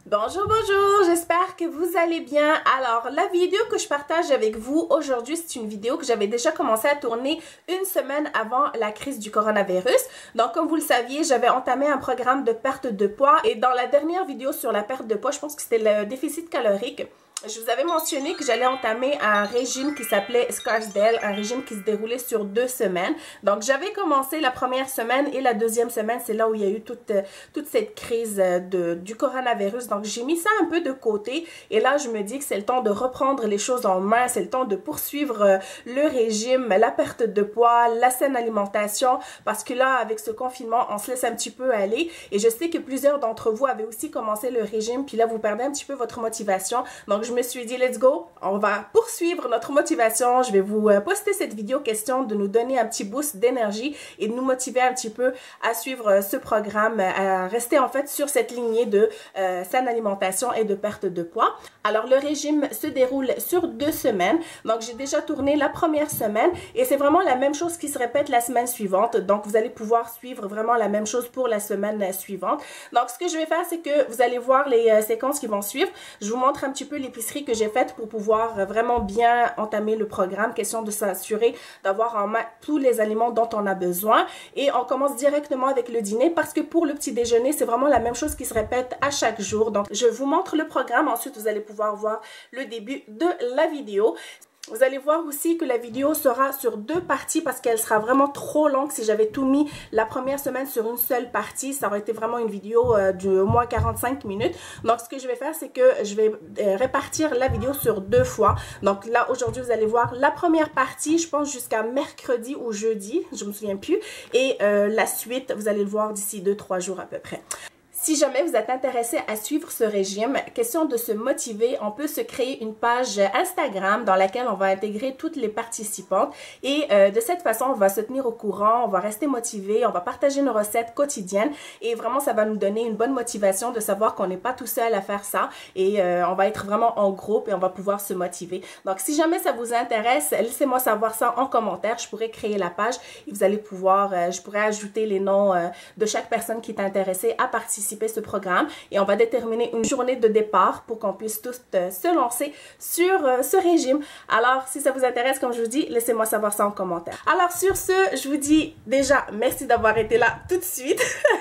Bonjour, bonjour, j'espère que vous allez bien. Alors, la vidéo que je partage avec vous aujourd'hui, c'est une vidéo que j'avais déjà commencé à tourner une semaine avant la crise du coronavirus. Donc, comme vous le saviez, j'avais entamé un programme de perte de poids et dans la dernière vidéo sur la perte de poids, je pense que c'était le déficit calorique. Je vous avais mentionné que j'allais entamer un régime qui s'appelait Scarsdale, un régime qui se déroulait sur 2 semaines. Donc, j'avais commencé la première semaine et la deuxième semaine, c'est là où il y a eu toute cette crise du coronavirus. Donc, j'ai mis ça un peu de côté et là, je me dis que c'est le temps de reprendre les choses en main. C'est le temps de poursuivre le régime, la perte de poids, la saine alimentation parce que là, avec ce confinement, on se laisse un petit peu aller et je sais que plusieurs d'entre vous avaient aussi commencé le régime puis là, vous perdez un petit peu votre motivation. Donc, je me suis dit, let's go, on va poursuivre notre motivation. Je vais vous poster cette vidéo question de nous donner un petit boost d'énergie et de nous motiver un petit peu à suivre ce programme, à rester en fait sur cette lignée de saine alimentation et de perte de poids. Alors, le régime se déroule sur 2 semaines. Donc, j'ai déjà tourné la première semaine et c'est vraiment la même chose qui se répète la semaine suivante. Donc, vous allez pouvoir suivre vraiment la même chose pour la semaine suivante. Donc, ce que je vais faire, c'est que vous allez voir les séquences qui vont suivre. Je vous montre un petit peu l'épicerie que j'ai faite pour pouvoir vraiment bien entamer le programme. Question de s'assurer d'avoir en main tous les aliments dont on a besoin. Et on commence directement avec le dîner parce que pour le petit déjeuner, c'est vraiment la même chose qui se répète à chaque jour. Donc, je vous montre le programme. Ensuite, vous allez pouvoir voir le début de la vidéo. Vous allez voir aussi que la vidéo sera sur 2 parties parce qu'elle sera vraiment trop longue. Si j'avais tout mis la première semaine sur une seule partie, ça aurait été vraiment une vidéo de au moins 45 minutes. Donc, ce que je vais faire, c'est que je vais répartir la vidéo sur 2 fois. Donc là, aujourd'hui, vous allez voir la première partie, je pense jusqu'à mercredi ou jeudi, je me souviens plus. Et la suite, vous allez le voir d'ici 2-3 jours à peu près. Si jamais vous êtes intéressé à suivre ce régime, question de se motiver, on peut se créer une page Instagram dans laquelle on va intégrer toutes les participantes et de cette façon, on va se tenir au courant, on va rester motivé, on va partager nos recettes quotidiennes et vraiment, ça va nous donner une bonne motivation de savoir qu'on n'est pas tout seul à faire ça et on va être vraiment en groupe et on va pouvoir se motiver. Donc, si jamais ça vous intéresse, laissez-moi savoir ça en commentaire, je pourrais créer la page et vous allez pouvoir, je pourrais ajouter les noms de chaque personne qui est intéressée à participer ce programme et on va déterminer une journée de départ pour qu'on puisse tous se lancer sur ce régime. Alors, si ça vous intéresse, comme je vous dis, laissez-moi savoir ça en commentaire. Alors, sur ce, je vous dis déjà merci d'avoir été là tout de suite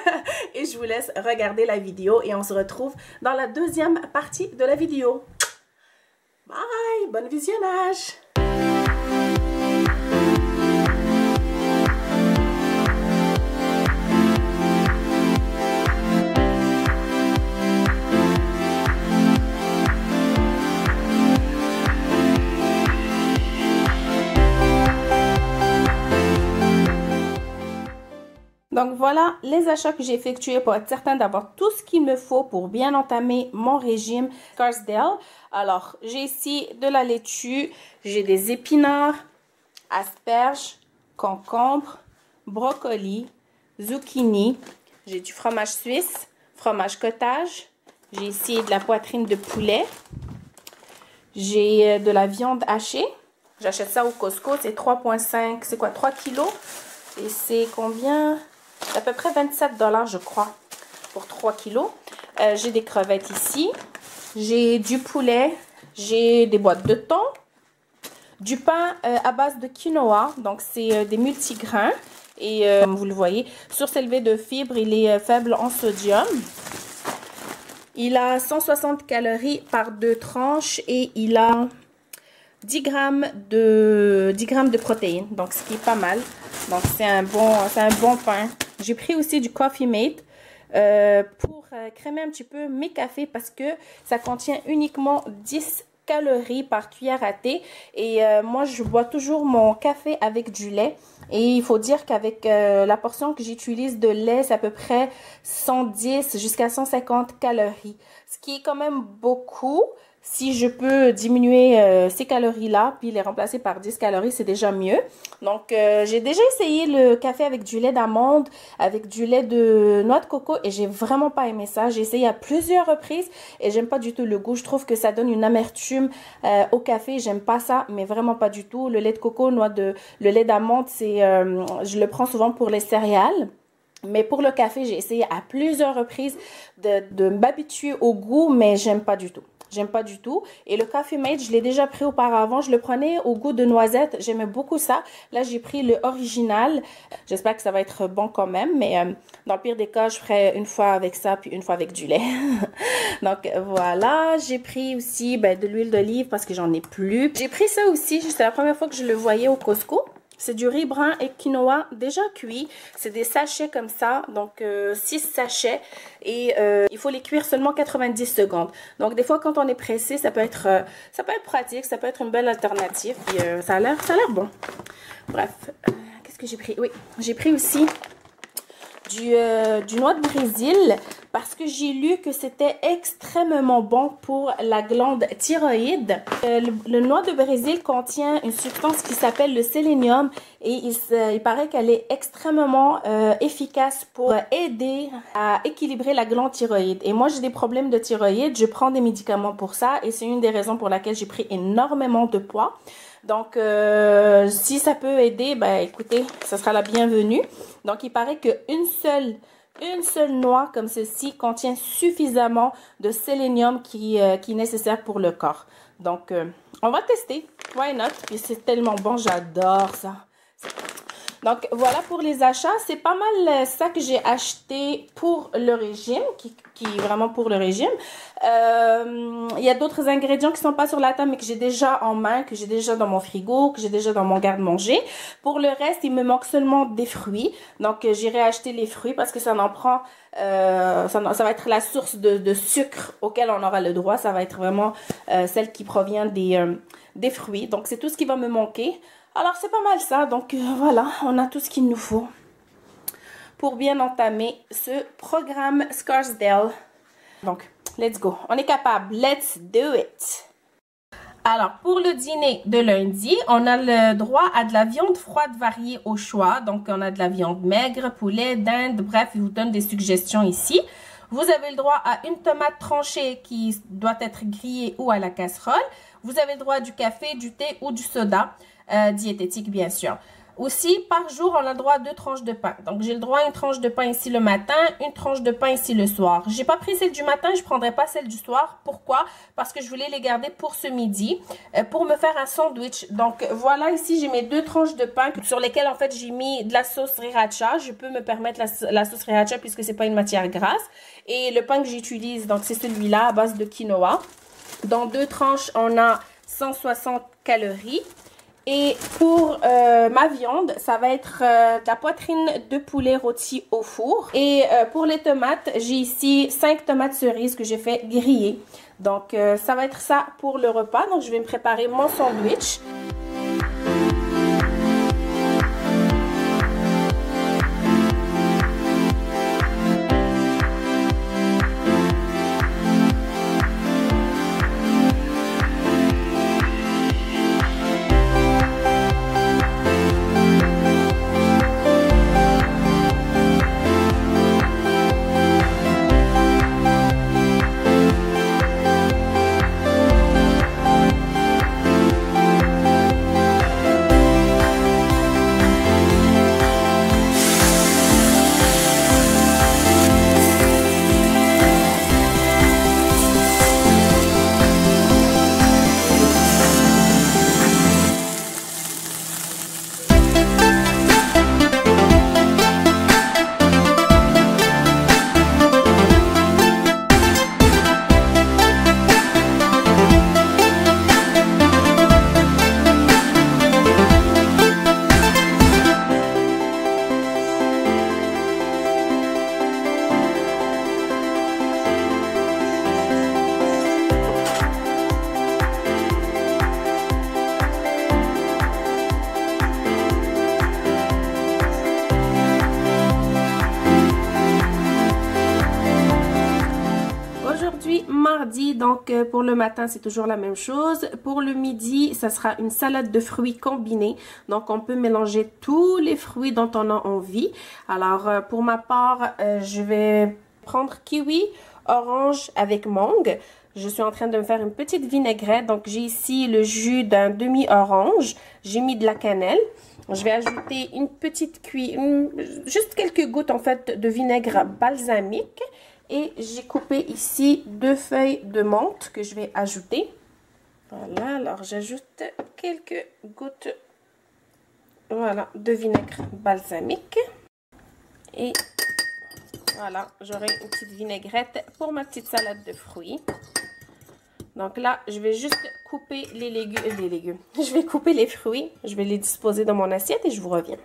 et je vous laisse regarder la vidéo et on se retrouve dans la deuxième partie de la vidéo. Bye! Bon visionnage! Donc voilà les achats que j'ai effectués pour être certain d'avoir tout ce qu'il me faut pour bien entamer mon régime Scarsdale. Alors, j'ai ici de la laitue, j'ai des épinards, asperges, concombres, brocolis, zucchini, j'ai du fromage suisse, fromage cottage, j'ai ici de la poitrine de poulet, j'ai de la viande hachée. J'achète ça au Costco, c'est 3,5, c'est quoi, 3 kilos? Et c'est combien? À peu près 27 $, je crois, pour 3 kilos. J'ai des crevettes ici. J'ai du poulet. J'ai des boîtes de thon. Du pain à base de quinoa. Donc, c'est des multigrains. Et comme vous le voyez, sursélevé de fibres, il est faible en sodium. Il a 160 calories par 2 tranches et il a 10 grammes de protéines, donc ce qui est pas mal. Donc c'est un bon pain. J'ai pris aussi du Coffee Mate pour crémer un petit peu mes cafés parce que ça contient uniquement 10 calories par cuillère à thé. Et moi, je bois toujours mon café avec du lait. Et il faut dire qu'avec la portion que j'utilise de lait, c'est à peu près 110 jusqu'à 150 calories. Ce qui est quand même beaucoup. Si je peux diminuer ces calories-là, puis les remplacer par 10 calories, c'est déjà mieux. Donc, j'ai déjà essayé le café avec du lait d'amande, avec du lait de noix de coco et j'ai vraiment pas aimé ça. J'ai essayé à plusieurs reprises et j'aime pas du tout le goût. Je trouve que ça donne une amertume au café. J'aime pas ça, mais vraiment pas du tout. Le lait de coco, le lait d'amande, je le prends souvent pour les céréales. Mais pour le café, j'ai essayé à plusieurs reprises de m'habituer au goût, mais j'aime pas du tout. J'aime pas du tout. Et le Coffee Mate, je l'ai déjà pris auparavant. Je le prenais au goût de noisette. J'aimais beaucoup ça. Là, j'ai pris le original. J'espère que ça va être bon quand même. Mais dans le pire des cas, je ferai une fois avec ça, puis une fois avec du lait. Donc, voilà. J'ai pris aussi de l'huile d'olive parce que j'en ai plus. J'ai pris ça aussi. C'est la première fois que je le voyais au Costco. C'est du riz brun et quinoa déjà cuit. C'est des sachets comme ça, donc 6 sachets. Et il faut les cuire seulement 90 secondes. Donc des fois quand on est pressé, ça peut être pratique, ça peut être une belle alternative. Puis ça a l'air bon. Bref, qu'est-ce que j'ai pris? Oui, j'ai pris aussi du noix de Brésil parce que j'ai lu que c'était extrêmement bon pour la glande thyroïde. Le noix de Brésil contient une substance qui s'appelle le sélénium et il paraît qu'elle est extrêmement efficace pour aider à équilibrer la glande thyroïde. Et moi, j'ai des problèmes de thyroïde, je prends des médicaments pour ça et c'est une des raisons pour laquelle j'ai pris énormément de poids. Donc, si ça peut aider, écoutez, ça sera la bienvenue. Donc, il paraît qu'une seule noix comme ceci contient suffisamment de sélénium qui est nécessaire pour le corps. Donc, on va tester. Why not? Puis c'est tellement bon, j'adore ça. Donc, voilà pour les achats. C'est pas mal ça que j'ai acheté pour le régime, qui est vraiment pour le régime. Il y a d'autres ingrédients qui sont pas sur la table, mais que j'ai déjà en main, que j'ai déjà dans mon frigo, que j'ai déjà dans mon garde-manger. Pour le reste, il me manque seulement des fruits. Donc, j'irai acheter les fruits parce que ça en prend... ça va être la source de sucre auquel on aura le droit. Ça va être vraiment celle qui provient des fruits. Donc, c'est tout ce qui va me manquer. Alors, c'est pas mal ça. Donc, voilà, on a tout ce qu'il nous faut pour bien entamer ce programme Scarsdale. Donc, let's go. On est capable. Let's do it. Alors, pour le dîner de lundi, on a le droit à de la viande froide variée au choix. Donc, on a de la viande maigre, poulet, dinde, bref, il vous donne des suggestions ici. Vous avez le droit à une tomate tranchée qui doit être grillée ou à la casserole. Vous avez le droit à du café, du thé ou du soda, diététique bien sûr. Aussi, par jour, on a le droit à 2 tranches de pain. Donc, j'ai le droit à une tranche de pain ici le matin, une tranche de pain ici le soir. J'ai pas pris celle du matin, je prendrai pas celle du soir. Pourquoi? Parce que je voulais les garder pour ce midi, pour me faire un sandwich. Donc, voilà, ici, j'ai mes 2 tranches de pain sur lesquelles, en fait, j'ai mis de la sauce sriracha. Je peux me permettre la sauce sriracha puisque c'est pas une matière grasse. Et le pain que j'utilise, donc, c'est celui-là à base de quinoa. Dans 2 tranches, on a 160 calories. Et pour ma viande, ça va être de la poitrine de poulet rôti au four. Et pour les tomates, j'ai ici 5 tomates cerises que j'ai fait griller. Donc, ça va être ça pour le repas. Donc, je vais me préparer mon sandwich. Mardi, donc pour le matin, c'est toujours la même chose. Pour le midi, ça sera une salade de fruits combinée. Donc, on peut mélanger tous les fruits dont on a envie. Alors, pour ma part, je vais prendre kiwi, orange avec mangue. Je suis en train de me faire une petite vinaigrette. Donc, j'ai ici le jus d'un demi-orange. J'ai mis de la cannelle. Je vais ajouter une petite cuillère, juste quelques gouttes en fait de vinaigre balsamique. Et j'ai coupé ici 2 feuilles de menthe que je vais ajouter. Voilà, alors j'ajoute quelques gouttes, voilà, de vinaigre balsamique. Et voilà, j'aurai une petite vinaigrette pour ma petite salade de fruits. Donc là, je vais juste couper les légumes. Je vais couper les fruits, je vais les disposer dans mon assiette et je vous reviens.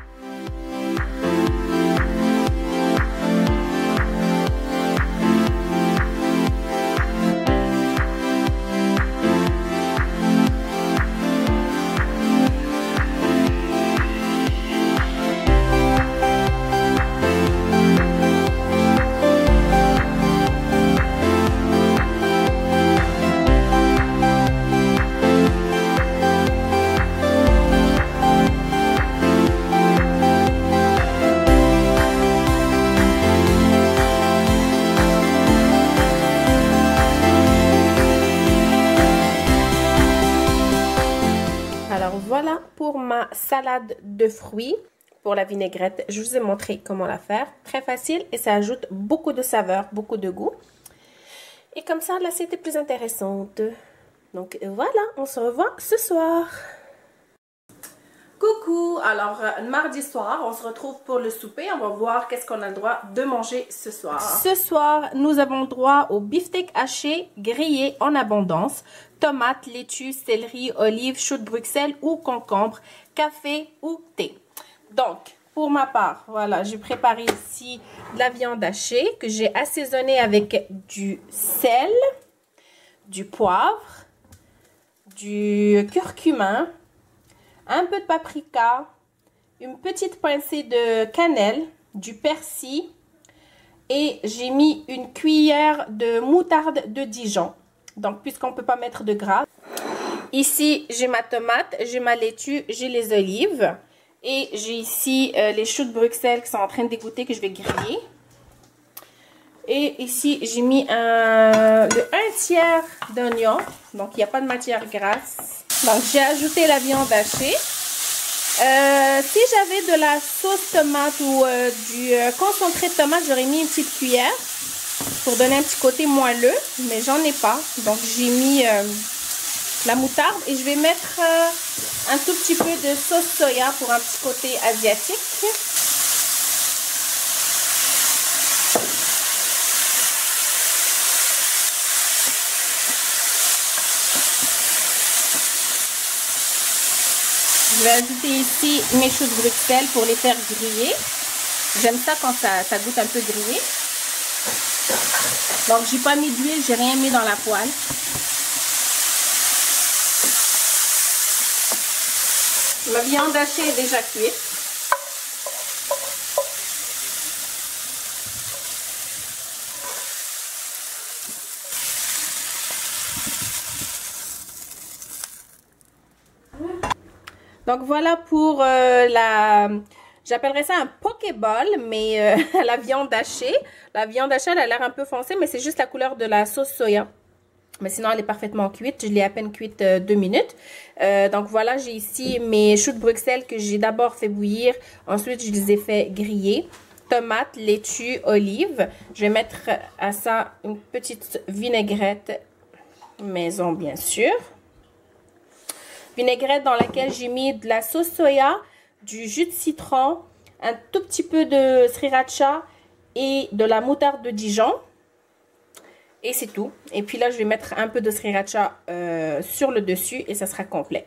Voilà pour ma salade de fruits pour la vinaigrette. Je vous ai montré comment la faire. Très facile et ça ajoute beaucoup de saveur, beaucoup de goût. Et comme ça, l'assiette est plus intéressante. Donc voilà, on se revoit ce soir. Coucou, alors mardi soir, on se retrouve pour le souper. On va voir qu'est-ce qu'on a le droit de manger ce soir. Ce soir, nous avons le droit au beefsteak haché, grillé en abondance, tomates, laitue, céleri, olives, choux de Bruxelles ou concombre, café ou thé. Donc, pour ma part, voilà, j'ai préparé ici de la viande hachée que j'ai assaisonnée avec du sel, du poivre, du curcuma, un peu de paprika, une petite pincée de cannelle, du persil et j'ai mis une cuillère de moutarde de Dijon. Donc, puisqu'on ne peut pas mettre de gras. Ici, j'ai ma tomate, j'ai ma laitue, j'ai les olives. Et j'ai ici les choux de Bruxelles qui sont en train de dégoûter que je vais griller. Et ici, j'ai mis un tiers d'oignon. Donc, il n'y a pas de matière grasse. Donc, j'ai ajouté la viande hachée. Si j'avais de la sauce tomate ou du concentré de tomate, j'aurais mis une petite cuillère pour donner un petit côté moelleux. Mais j'en ai pas. Donc, j'ai mis la moutarde et je vais mettre un tout petit peu de sauce soya pour un petit côté asiatique. Je vais ajouter ici mes choux de Bruxelles pour les faire griller. J'aime ça quand ça goûte un peu grillé. Donc, j'ai pas mis d'huile, j'ai rien mis dans la poêle. Ma viande hachée est déjà cuite. Donc voilà pour j'appellerais ça un pokéball, mais la viande hachée. La viande hachée, elle a l'air un peu foncée, mais c'est juste la couleur de la sauce soya. Mais sinon, elle est parfaitement cuite. Je l'ai à peine cuite 2 minutes. Donc voilà, j'ai ici mes choux de Bruxelles que j'ai d'abord fait bouillir. Ensuite, je les ai fait griller. Tomates, laitue, olives. Je vais mettre à ça une petite vinaigrette maison, bien sûr. Vinaigrette dans laquelle j'ai mis de la sauce soya, du jus de citron, un tout petit peu de sriracha et de la moutarde de Dijon. Et c'est tout. Et puis là, je vais mettre un peu de sriracha sur le dessus et ça sera complet.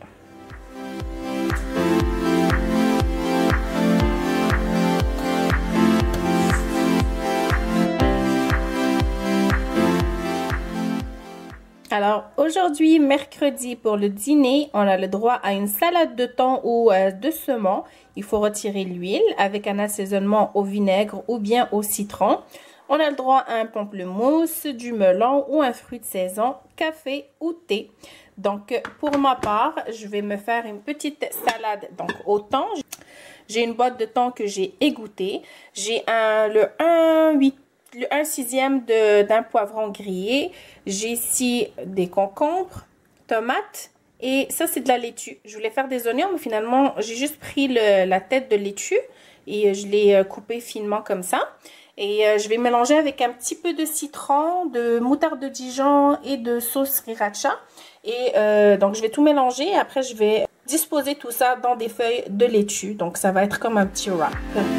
Alors, aujourd'hui, mercredi, pour le dîner, on a le droit à une salade de thon ou de saumon. Il faut retirer l'huile avec un assaisonnement au vinaigre ou bien au citron. On a le droit à un pamplemousse, du melon ou un fruit de saison, café ou thé. Donc, pour ma part, je vais me faire une petite salade donc au thon. J'ai une boîte de thon que j'ai égouttée. J'ai le 1/6 d'un poivron grillé. J'ai ici des concombres, tomates et ça c'est de la laitue. Je voulais faire des oignons mais finalement j'ai juste pris la tête de laitue et je l'ai coupé finement comme ça. Et je vais mélanger avec un petit peu de citron, de moutarde de Dijon et de sauce sriracha. Et donc je vais tout mélanger et après je vais disposer tout ça dans des feuilles de laitue. Donc ça va être comme un petit wrap.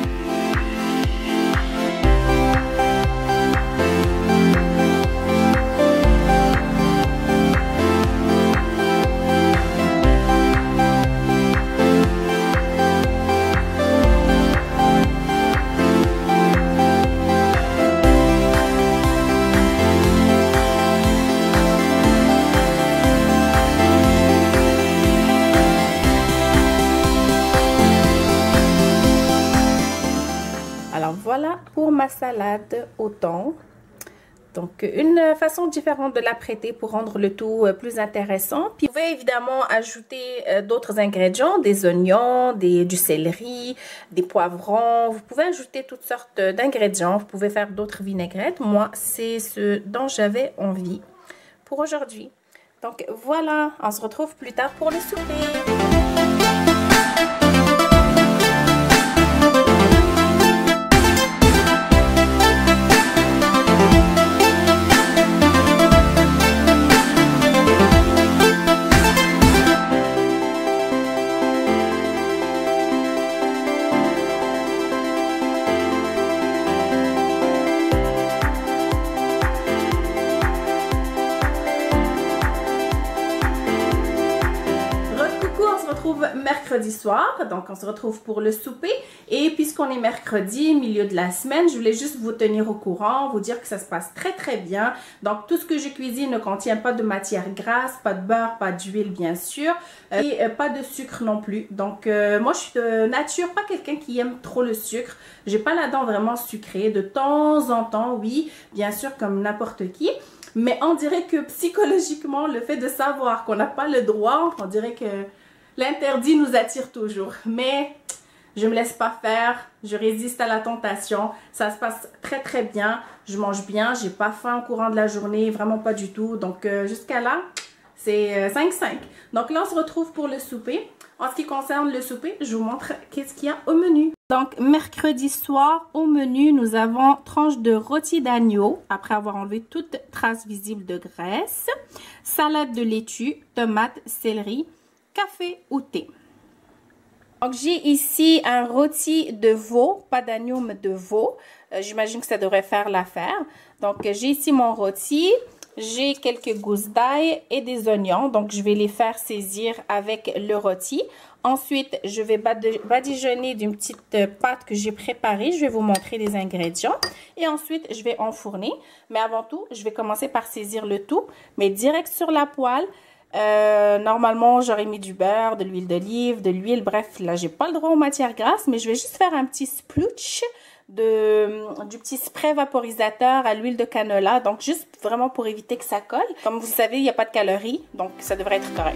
Voilà pour ma salade au thon. Donc, une façon différente de la prêter pour rendre le tout plus intéressant. Puis, vous pouvez évidemment ajouter d'autres ingrédients, des oignons, du céleri, des poivrons. Vous pouvez ajouter toutes sortes d'ingrédients. Vous pouvez faire d'autres vinaigrettes. Moi, c'est ce dont j'avais envie pour aujourd'hui. Donc, voilà, on se retrouve plus tard pour le souper. Mercredi soir, donc on se retrouve pour le souper et puisqu'on est mercredi, milieu de la semaine, je voulais juste vous tenir au courant, vous dire que ça se passe très bien. Donc tout ce que je cuisine ne contient pas de matière grasse, pas de beurre, pas d'huile bien sûr et pas de sucre non plus. Donc moi je suis de nature pas quelqu'un qui aime trop le sucre, j'ai pas la dent vraiment sucrée, de temps en temps oui, bien sûr comme n'importe qui. Mais on dirait que psychologiquement, le fait de savoir qu'on n'a pas le droit, on dirait que l'interdit nous attire toujours. Mais je me laisse pas faire, je résiste à la tentation. Ça se passe très bien, je mange bien, j'ai pas faim au courant de la journée, vraiment pas du tout. Donc jusqu'à là, c'est 5-5. Donc là, on se retrouve pour le souper. En ce qui concerne le souper, je vous montre qu'est-ce qu'il y a au menu. Donc, mercredi soir, au menu, nous avons tranche de rôti d'agneau, après avoir enlevé toute trace visible de graisse, salade de laitue, tomates, céleri, café ou thé. Donc, j'ai ici un rôti de veau, pas d'agneau, mais de veau. J'imagine que ça devrait faire l'affaire. Donc, j'ai ici mon rôti. J'ai quelques gousses d'ail et des oignons, donc je vais les faire saisir avec le rôti. Ensuite, je vais badigeonner d'une petite pâte que j'ai préparée. Je vais vous montrer les ingrédients. Et ensuite, je vais enfourner. Mais avant tout, je vais commencer par saisir le tout, mais direct sur la poêle. Normalement, j'aurais mis du beurre, de l'huile d'olive, de l'huile. Bref, là, j'ai pas le droit aux matières grasses, mais je vais juste faire un petit splooch du petit spray vaporisateur à l'huile de canola, donc juste vraiment pour éviter que ça colle. Comme vous savez, il n'y a pas de calories, donc ça devrait être correct.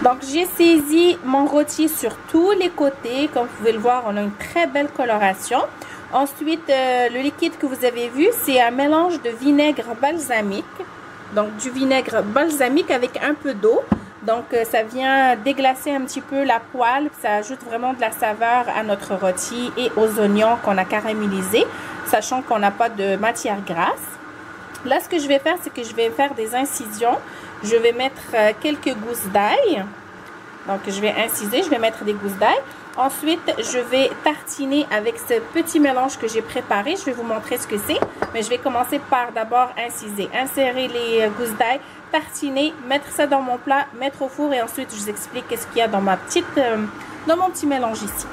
Donc j'ai saisi mon rôti sur tous les côtés. Comme vous pouvez le voir, on a une très belle coloration. Ensuite, le liquide que vous avez vu, c'est un mélange de vinaigre balsamique. Donc du vinaigre balsamique avec un peu d'eau. Donc ça vient déglacer un petit peu la poêle. Ça ajoute vraiment de la saveur à notre rôti et aux oignons qu'on a caramélisés, sachant qu'on n'a pas de matière grasse. Là, ce que je vais faire, c'est que je vais faire des incisions. Je vais mettre quelques gousses d'ail. Donc, je vais inciser, je vais mettre des gousses d'ail. Ensuite, je vais tartiner avec ce petit mélange que j'ai préparé. Je vais vous montrer ce que c'est. Mais je vais commencer par d'abord inciser. Insérer les gousses d'ail, tartiner, mettre ça dans mon plat, mettre au four. Et ensuite, je vous explique ce qu'il y a dans mon petit mélange ici.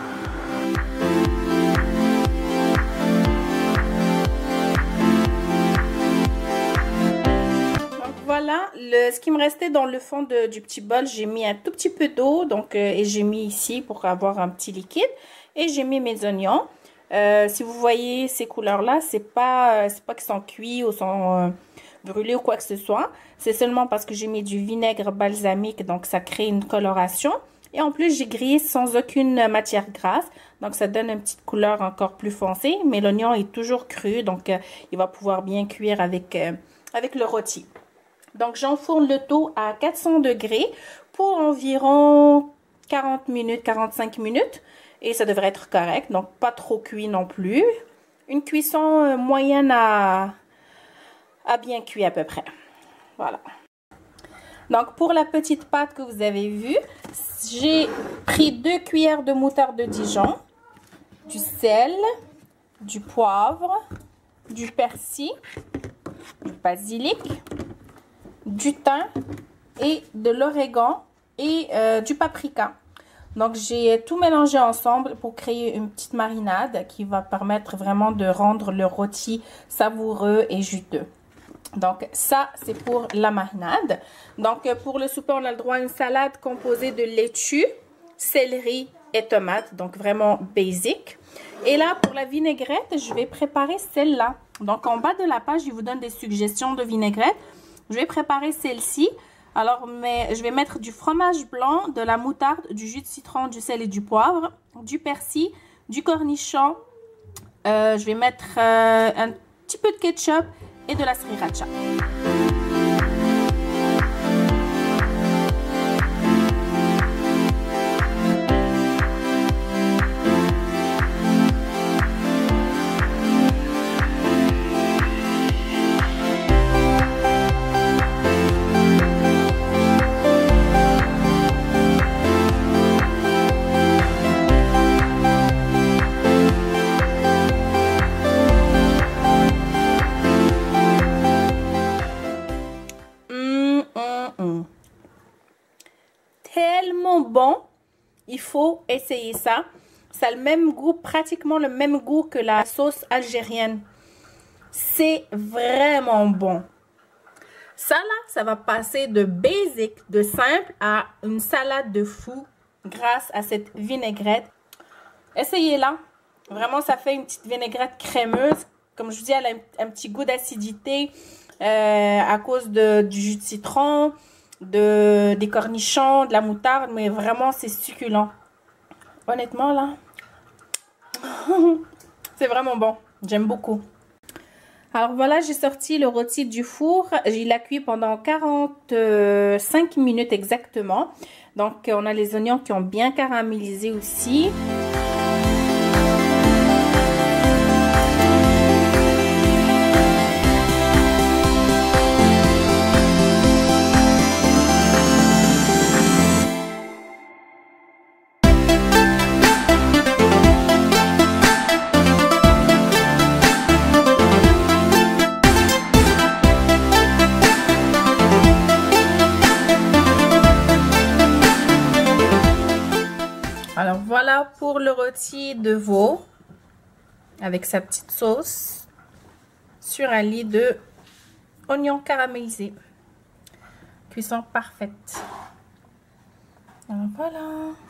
Voilà, ce qui me restait dans le fond du petit bol, j'ai mis un tout petit peu d'eau, donc et j'ai mis ici pour avoir un petit liquide. Et j'ai mis mes oignons. Si vous voyez ces couleurs-là, c'est pas qu'ils sont cuits ou sont brûlés ou quoi que ce soit. C'est seulement parce que j'ai mis du vinaigre balsamique, donc ça crée une coloration. Et en plus, j'ai grillé sans aucune matière grasse, donc ça donne une petite couleur encore plus foncée. Mais l'oignon est toujours cru, donc il va pouvoir bien cuire avec le rôti. Donc, j'enfourne le tout à 400 degrés pour environ 40 minutes, 45 minutes. Et ça devrait être correct. Donc, pas trop cuit non plus. Une cuisson moyenne à bien cuit à peu près. Voilà. Donc, pour la petite pâte que vous avez vue, j'ai pris 2 cuillères de moutarde de Dijon, du sel, du poivre, du persil, du basilic, du thym et de l'origan et du paprika. Donc j'ai tout mélangé ensemble pour créer une petite marinade qui va permettre vraiment de rendre le rôti savoureux et juteux. Donc ça c'est pour la marinade. Donc pour le souper on a le droit à une salade composée de laitue, céleri et tomates. Donc vraiment basic. Et là pour la vinaigrette je vais préparer celle-là. Donc en bas de la page je vous donne des suggestions de vinaigrette. Je vais préparer celle-ci. Alors, je vais mettre du fromage blanc, de la moutarde, du jus de citron, du sel et du poivre, du persil, du cornichon. Je vais mettre un petit peu de ketchup et de la sriracha. Tellement bon, il faut essayer ça. Ça a le même goût, pratiquement le même goût que la sauce algérienne. C'est vraiment bon. Ça là, ça va passer de basic, de simple à une salade de fou grâce à cette vinaigrette. Essayez-la. Vraiment, ça fait une petite vinaigrette crémeuse. Comme je vous dis, elle a un petit goût d'acidité à cause du jus de citron, des cornichons, de la moutarde. Mais vraiment, c'est succulent. Honnêtement, là, c'est vraiment bon. J'aime beaucoup. Alors voilà, j'ai sorti le rôti du four. Il l'a cuit pendant 45 minutes exactement. Donc, on a les oignons qui ont bien caramélisé aussi. Alors voilà pour le rôti de veau avec sa petite sauce sur un lit de oignons caramélisés. Cuisson parfaite. Alors voilà.